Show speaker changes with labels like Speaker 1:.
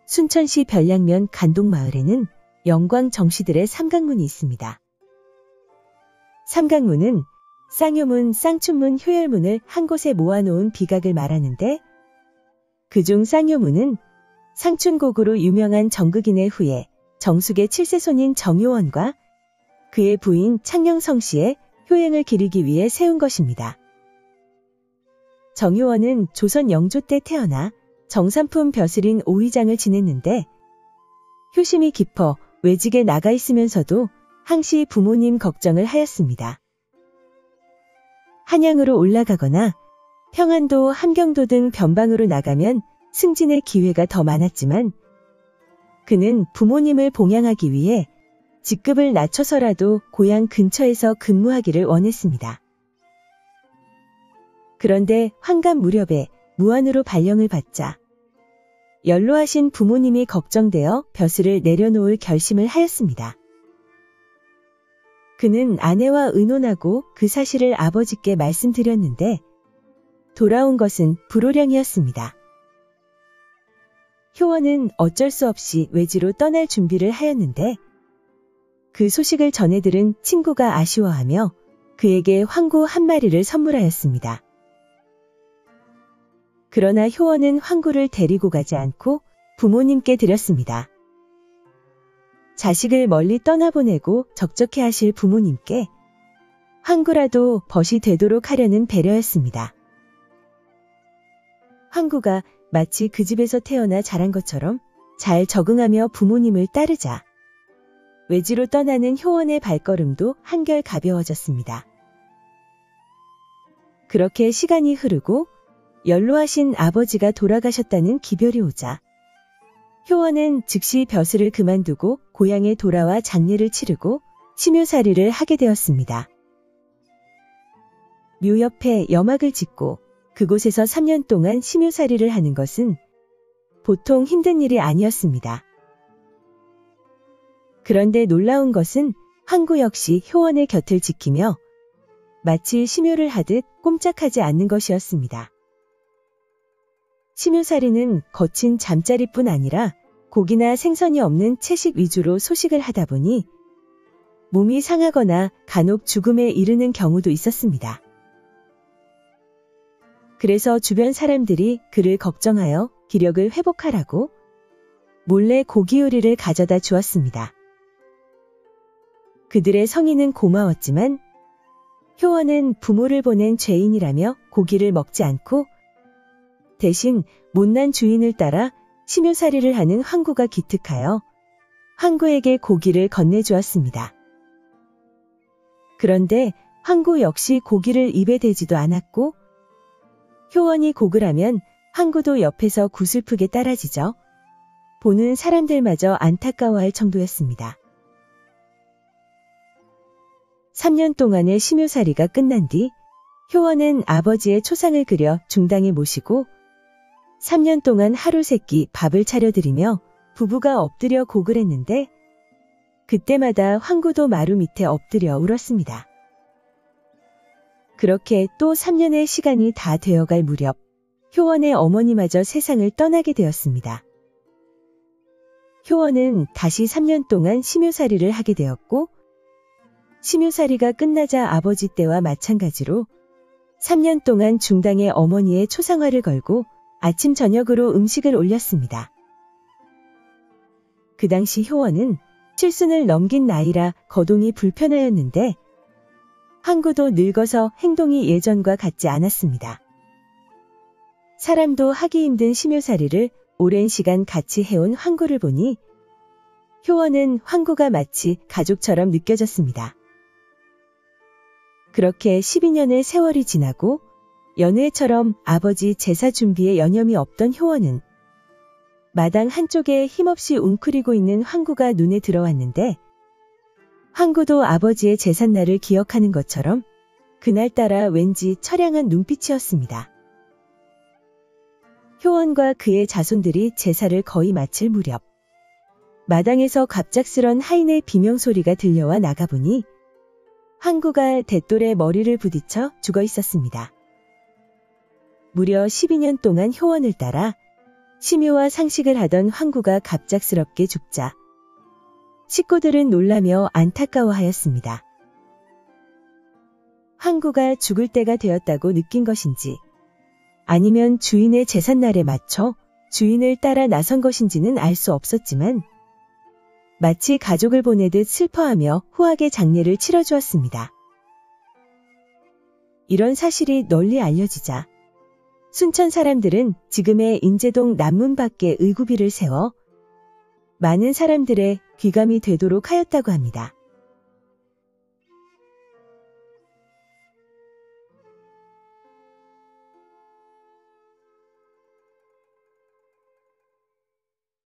Speaker 1: 순천시 별량면 간동마을에는 영광 정씨들의 삼강문이 있습니다. 삼강문은 쌍효문, 쌍춘문, 효열문을 한 곳에 모아놓은 비각을 말하는데, 그중 쌍효문은 상춘곡으로 유명한 정극인의 후예 정숙의 7세 손인 정효원과 그의 부인 창녕성씨의 효행을 기리기 위해 세운 것입니다. 정효원은 조선 영조 때 태어나 정삼품 벼슬인 오의장을 지냈는데, 효심이 깊어 외직에 나가 있으면서도 항시 부모님 걱정을 하였습니다. 한양으로 올라가거나 평안도, 함경도 등 변방으로 나가면 승진의 기회가 더 많았지만, 그는 부모님을 봉양하기 위해 직급을 낮춰서라도 고향 근처에서 근무하기를 원했습니다. 그런데 환갑 무렵에 무안으로 발령을 받자 연로하신 부모님이 걱정되어 벼슬을 내려놓을 결심을 하였습니다. 그는 아내와 의논하고 그 사실을 아버지께 말씀드렸는데, 돌아온 것은 불호령이었습니다. 효원은 어쩔 수 없이 외지로 떠날 준비를 하였는데, 그 소식을 전해 들은 친구가 아쉬워하며 그에게 황구 한 마리를 선물하였습니다. 그러나 효원은 황구를 데리고 가지 않고 부모님께 드렸습니다. 자식을 멀리 떠나보내고 적적해 하실 부모님께 황구라도 벗이 되도록 하려는 배려였습니다. 황구가 마치 그 집에서 태어나 자란 것처럼 잘 적응하며 부모님을 따르자 외지로 떠나는 효원의 발걸음도 한결 가벼워졌습니다. 그렇게 시간이 흐르고 연로하신 아버지가 돌아가셨다는 기별이 오자 효원은 즉시 벼슬을 그만두고 고향에 돌아와 장례를 치르고 심효살이를 하게 되었습니다. 묘 옆에 여막을 짓고 그곳에서 3년 동안 심효살이를 하는 것은 보통 힘든 일이 아니었습니다. 그런데 놀라운 것은 황구 역시 효원의 곁을 지키며 마치 심효를 하듯 꼼짝하지 않는 것이었습니다. 심효살이는 거친 잠자리뿐 아니라 고기나 생선이 없는 채식 위주로 소식을 하다 보니 몸이 상하거나 간혹 죽음에 이르는 경우도 있었습니다. 그래서 주변 사람들이 그를 걱정하여 기력을 회복하라고 몰래 고기 요리를 가져다 주었습니다. 그들의 성의는 고마웠지만 효원은 부모를 보낸 죄인이라며 고기를 먹지 않고 대신 못난 주인을 따라 심효살이를 하는 황구가 기특하여 황구에게 고기를 건네주었습니다. 그런데 황구 역시 고기를 입에 대지도 않았고, 효원이 곡을 하면 황구도 옆에서 구슬프게 따라지죠. 보는 사람들마저 안타까워할 정도였습니다. 3년 동안의 심효살이가 끝난 뒤 효원은 아버지의 초상을 그려 중당에 모시고 3년 동안 하루 세끼 밥을 차려드리며 부부가 엎드려 곡을 했는데, 그때마다 황구도 마루 밑에 엎드려 울었습니다. 그렇게 또 3년의 시간이 다 되어갈 무렵 효원의 어머니마저 세상을 떠나게 되었습니다. 효원은 다시 3년 동안 심효살이를 하게 되었고, 심효살이가 끝나자 아버지 때와 마찬가지로 3년 동안 중당에 어머니의 초상화를 걸고 아침 저녁으로 음식을 올렸습니다. 그 당시 효원은 칠순을 넘긴 나이라 거동이 불편하였는데, 황구도 늙어서 행동이 예전과 같지 않았습니다. 사람도 하기 힘든 심효살이를 오랜 시간 같이 해온 황구를 보니 효원은 황구가 마치 가족처럼 느껴졌습니다. 그렇게 12년의 세월이 지나고 연회처럼 아버지 제사 준비에 여념이 없던 효원은 마당 한쪽에 힘없이 웅크리고 있는 황구가 눈에 들어왔는데, 황구도 아버지의 제삿날을 기억하는 것처럼 그날따라 왠지 처량한 눈빛이었습니다. 효원과 그의 자손들이 제사를 거의 마칠 무렵 마당에서 갑작스런 하인의 비명소리가 들려와 나가보니 황구가 돛돌에 머리를 부딪혀 죽어 있었습니다. 무려 12년 동안 효원을 따라 심유와 상식을 하던 황구가 갑작스럽게 죽자 식구들은 놀라며 안타까워하였습니다. 황구가 죽을 때가 되었다고 느낀 것인지 아니면 주인의 제삿날에 맞춰 주인을 따라 나선 것인지는 알 수 없었지만 마치 가족을 보내듯 슬퍼하며 후하게 장례를 치러주었습니다. 이런 사실이 널리 알려지자 순천 사람들은 지금의 인제동 남문 밖에 의구비를 세워 많은 사람들의 귀감이 되도록 하였다고 합니다.